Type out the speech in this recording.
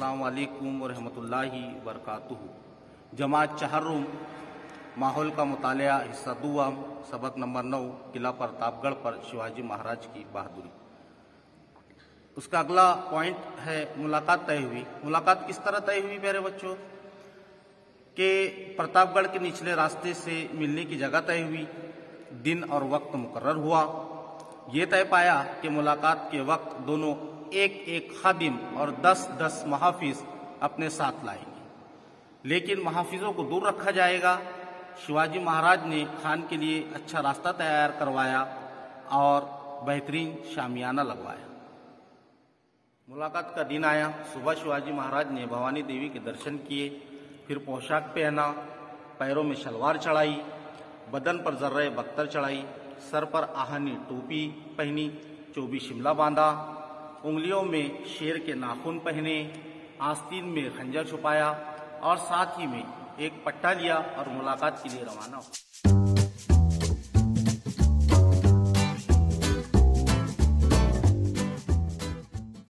अस्सलाम वालेकुम वरहमतुल्लाहि वबरकातुहू। जमात चहर्रुम माहौल का मुतालिया हिस्सा दुआम सबक नंबर 9 किला प्रतापगढ़ पर शिवाजी महाराज की बहादुरी। उसका अगला पॉइंट है मुलाकात तय हुई। मुलाकात किस तरह तय हुई प्यारे बच्चों के प्रतापगढ़ के निचले रास्ते से मिलने की जगह तय हुई, दिन और वक्त मुकर्रर हुआ। ये तय पाया कि मुलाकात के वक्त दोनों एक एक खादिम और 10-10 महाफिज अपने साथ लाएंगे, लेकिन महाफिजों को दूर रखा जाएगा। शिवाजी महाराज ने खान के लिए अच्छा रास्ता तैयार करवाया और बेहतरीन शामियाना लगवाया। मुलाकात का दिन आया। सुबह शिवाजी महाराज ने भवानी देवी के दर्शन किए, फिर पोशाक पहना, पैरों में शलवार चढ़ाई, बदन पर जर्रे बख्तर चढ़ाई, सर पर आहनी टोपी पहनी, चोबी शिमला बांधा, उंगलियों में शेर के नाखून पहने, आस्तीन में खंजर छुपाया और साथ ही में एक पट्टा लिया और मुलाकात के लिए रवाना हुआ।